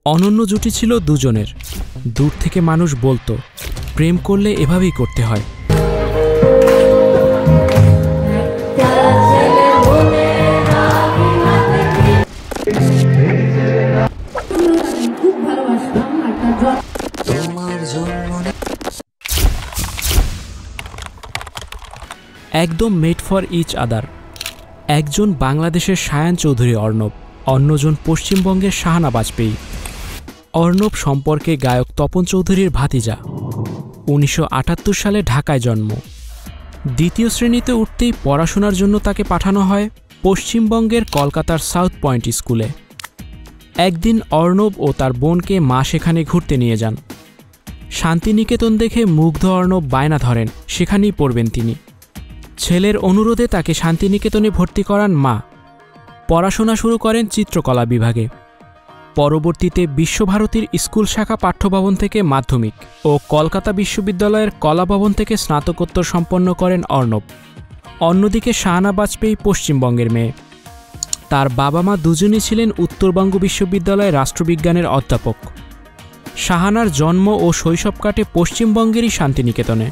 অনন্য জুটি ছিল দুজনের। দূর থেকে মানুষ বলতো, প্রেম করলে এভাবেই করতে হয়। একদম মেড ফর ইচ আদার। একজন বাংলাদেশের শায়ান চৌধুরী অর্ণব, অন্যজন পশ্চিমবঙ্গের শাহানা বাজপেয়ী। অর্ণব সম্পর্কে গায়ক তপন চৌধুরীর ভাতিজা। ১৯৭৮ সালে ঢাকায় জন্ম। দ্বিতীয় শ্রেণীতে উঠতেই পড়াশোনার জন্য তাকে পাঠানো হয় পশ্চিমবঙ্গের কলকাতার সাউথ পয়েন্ট স্কুলে। একদিন অর্ণব ও তার বোনকে মা সেখানে ঘুরতে নিয়ে যান। শান্তিনিকেতন দেখে মুগ্ধ অর্ণব বায়না ধরেন সেখানেই পড়বেন তিনি। ছেলের অনুরোধে তাকে শান্তিনিকেতনে ভর্তি করান মা। পড়াশোনা শুরু করেন চিত্রকলা বিভাগে। পরবর্তীতে বিশ্বভারতীর স্কুল শাখা পাঠ্যভবন থেকে মাধ্যমিক ও কলকাতা বিশ্ববিদ্যালয়ের কলা ভবন থেকে স্নাতকোত্তর সম্পন্ন করেন অর্ণব। অন্যদিকে শাহানা বাজপেয়ী পশ্চিমবঙ্গের মেয়ে। তার বাবা মা দুজনই ছিলেন উত্তরবঙ্গ বিশ্ববিদ্যালয়ের রাষ্ট্রবিজ্ঞানের অধ্যাপক। শাহানার জন্ম ও শৈশব কাটে পশ্চিমবঙ্গেরই শান্তিনিকেতনে।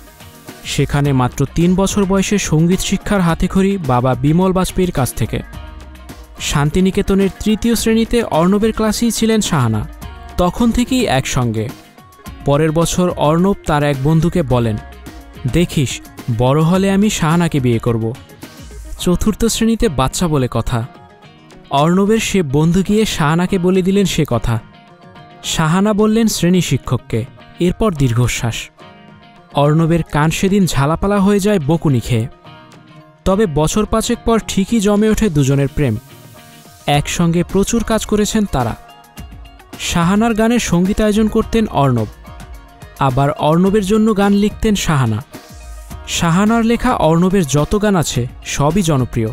সেখানে মাত্র ৩ বছর বয়সে সঙ্গীত শিক্ষার হাতেখড়ি বাবা বিমল বাজপেয়ীর কাছ থেকে। শান্তিনিকেতনের তৃতীয় শ্রেণীতে অর্ণবের ক্লাসেই ছিলেন শাহানা, তখন থেকেই একসঙ্গে। পরের বছর অর্ণব তার এক বন্ধুকে বলেন, দেখিস বড় হলে আমি শাহানাকে বিয়ে করব। চতুর্থ শ্রেণীতে বাচ্চা বলে কথা। অর্ণবের সে বন্ধু গিয়ে শাহানাকে বলে দিলেন সে কথা। শাহানা বললেন শ্রেণী শিক্ষককে। এরপর দীর্ঘশ্বাস। অর্ণবের কান সেদিন ঝালাপালা হয়ে যায় বকুনি খেয়ে। তবে বছর ৫ পর ঠিকই জমে ওঠে দুজনের প্রেম। একসঙ্গে প্রচুর কাজ করেছেন তারা। শাহানার গানের সঙ্গীতায়োজন করতেন অর্ণব, আবার অর্ণবের জন্য গান লিখতেন শাহানা। শাহানার লেখা অর্ণবের যত গান আছে সবই জনপ্রিয়।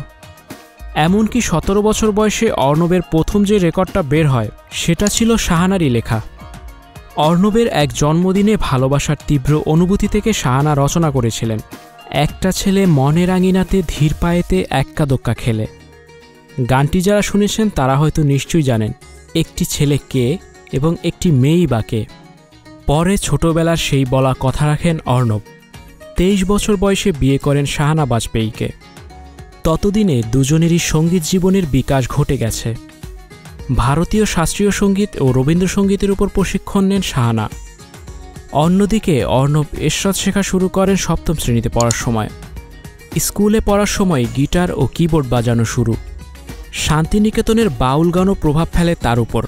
এমনকি ১৭ বছর বয়সে অর্ণবের প্রথম যে রেকর্ডটা বের হয় সেটা ছিল শাহানারই লেখা। অর্ণবের এক জন্মদিনে ভালোবাসার তীব্র অনুভূতি থেকে শাহানা রচনা করেছিলেন, একটা ছেলে মনের আঙিনাতে ধীর পায়েতে এক্কা দোক্কা খেলে। গানটি যারা শুনেছেন তারা হয়তো নিশ্চয়ই জানেন একটি ছেলে কে এবং একটি মেয়েই বা কে। পরে ছোটবেলার সেই বলা কথা রাখেন অর্ণব। ২৩ বছর বয়সে বিয়ে করেন শাহানা বাজপেয়ীকে। ততদিনে দুজনেরই সঙ্গীত জীবনের বিকাশ ঘটে গেছে। ভারতীয় শাস্ত্রীয় সঙ্গীত ও রবীন্দ্রসঙ্গীতের উপর প্রশিক্ষণ নেন শাহানা। অন্যদিকে অর্ণব এসরাজ শেখা শুরু করেন ৭ম শ্রেণীতে পড়ার সময়। স্কুলে পড়ার সময় গিটার ও কিবোর্ড বাজানো শুরু। শান্তিনিকেতনের বাউল গানও প্রভাব ফেলে তার উপর।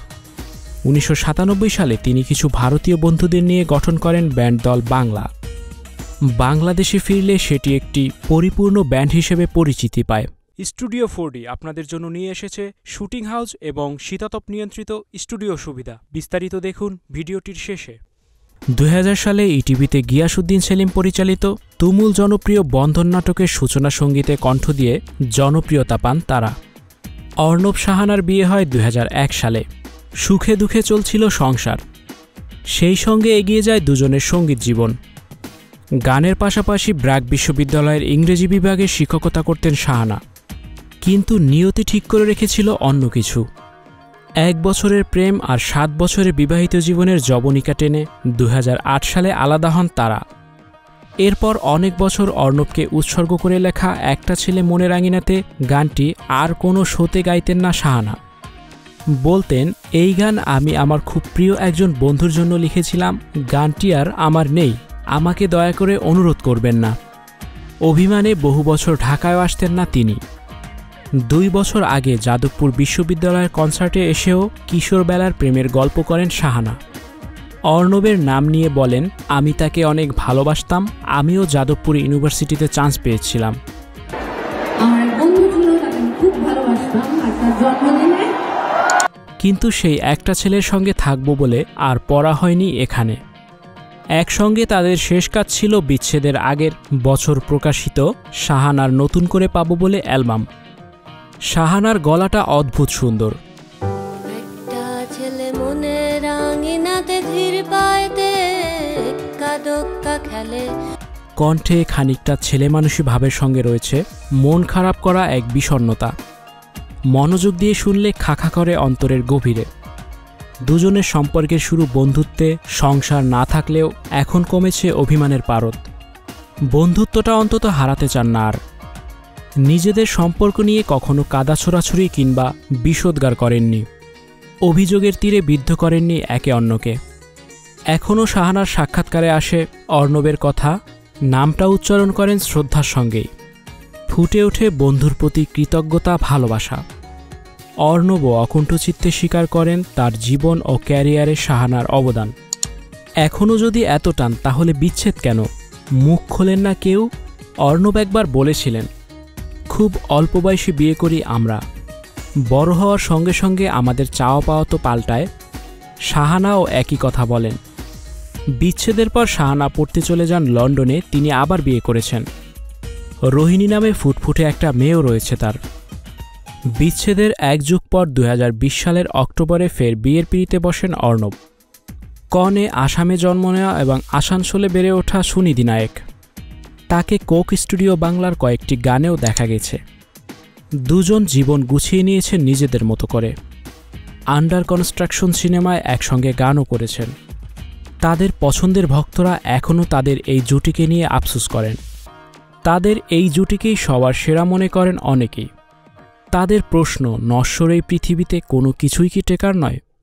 ১৯৯৭ সালে তিনি কিছু ভারতীয় বন্ধুদের নিয়ে গঠন করেন ব্যান্ড দল বাংলা। বাংলাদেশে ফিরলে সেটি একটি পরিপূর্ণ ব্যান্ড হিসেবে পরিচিতি পায়। স্টুডিও 4D আপনাদের জন্য নিয়ে এসেছে শুটিং হাউস এবং শীতাতপ নিয়ন্ত্রিত স্টুডিও সুবিধা। বিস্তারিত দেখুন ভিডিওটির শেষে। ২০০০ সালে ইটিভিতে গিয়াসউদ্দিন সেলিম পরিচালিত তুমুল জনপ্রিয় বন্ধন নাটকের সূচনা সঙ্গীতে কণ্ঠ দিয়ে জনপ্রিয়তা পান তারা। অর্ণব শাহানার বিয়ে হয় ২০০১ সালে। সুখে দুঃখে চলছিল সংসার। সেই সঙ্গে এগিয়ে যায় দুজনের সঙ্গীত জীবন। গানের পাশাপাশি ব্র্যাক বিশ্ববিদ্যালয়ের ইংরেজি বিভাগে শিক্ষকতা করতেন শাহানা, কিন্তু নিয়তি ঠিক করে রেখেছিল অন্য কিছু। ১ বছরের প্রেম আর ৭ বছরের বিবাহিত জীবনের জবনিকা টেনে ২০০৮ সালে আলাদা হন তারা। এরপর অনেক বছর অর্ণবকে উৎসর্গ করে লেখা একটা ছেলে মনের আঙিনাতে গানটি আর কোনো শোতে গাইতেন না শাহানা। বলতেন, এই গান আমি আমার খুব প্রিয় একজন বন্ধুর জন্য লিখেছিলাম, গানটি আর আমার নেই, আমাকে দয়া করে অনুরোধ করবেন না। অভিমানে বহু বছর ঢাকায়ও আসতেন না তিনি। ২ বছর আগে যাদবপুর বিশ্ববিদ্যালয়ের কনসার্টে এসেও কিশোরবেলার প্রেমের গল্প করেন শাহানা। অর্ণবের নাম নিয়ে বলেন, আমি তাকে অনেক ভালোবাসতাম, আমিও যাদবপুর ইউনিভার্সিটিতে চান্স পেয়েছিলাম। কিন্তু সেই একটা ছেলের সঙ্গে থাকব বলে আর পড়া হয়নি এখানে। একসঙ্গে তাদের শেষ কাজ ছিল বিচ্ছেদের আগের বছর প্রকাশিত শাহানার নতুন করে পাবো বলে অ্যালবাম। শাহানার গলাটা অদ্ভুত সুন্দর। কণ্ঠে খানিকটা ছেলেমানুষী ভাবের সঙ্গে রয়েছে মন খারাপ করা এক বিষণ্ণতা। মনোযোগ দিয়ে শুনলে খাখা করে অন্তরের গভীরে। দুজনের সম্পর্কের শুরু বন্ধুত্বে, সংসার না থাকলেও এখন কমেছে অভিমানের পারদ। বন্ধুত্বটা অন্তত হারাতে চান না আর। নিজেদের সম্পর্ক নিয়ে কখনো কাদা ছোড়াছুড়ি কিংবা বিষোদ্গার করেননি। অভিযোগের তীরে বিদ্ধ করেননি একে অন্যকে। এখনও শাহানার সাক্ষাৎকারে আসে অর্ণবের কথা, নামটা উচ্চারণ করেন শ্রদ্ধার সঙ্গেই। ফুটে ওঠে বন্ধুর প্রতি কৃতজ্ঞতা, ভালোবাসা। অর্ণবও অকুণ্ঠ চিত্তে স্বীকার করেন তার জীবন ও ক্যারিয়ারে শাহানার অবদান। এখনও যদি এত টান, তাহলে বিচ্ছেদ কেন? মুখ খোলেন না কেউ। অর্ণব একবার বলেছিলেন, খুব অল্প বয়সে বিয়ে করি আমরা, বড় হওয়ার সঙ্গে সঙ্গে আমাদের চাওয়া পাওয়া তো পাল্টায়। শাহানাও একই কথা বলেন। বিচ্ছেদের পর শাহানা পড়তে চলে যান লন্ডনে। তিনি আবার বিয়ে করেছেন। রোহিণী নামে ফুটফুটে একটা মেয়েও রয়েছে তার। বিচ্ছেদের এক যুগ পর 2020 সালের অক্টোবরে ফের বিয়ের পিঁড়িতে বসেন অর্ণব। কনে আসামে জন্ম নেওয়া এবং আসানসোলে বেড়ে ওঠা সুনিধি নায়েক। তাকে কোক স্টুডিও বাংলার কয়েকটি গানেও দেখা গেছে। দুজন জীবন গুছিয়ে নিয়েছেন নিজেদের মতো করে। আন্ডার কনস্ট্রাকশন সিনেমায় একসঙ্গে গানও করেছেন। তাদের পছন্দের ভক্তরা এখনও তাদের এই জুটিকে নিয়ে আফসোস করেন। তাদের এই জুটিকেই সবার সেরা মনে করেন অনেকেই। তাদের প্রশ্ন, নশ্বর এই পৃথিবীতে কোনো কিছুই কি টেকার নয়?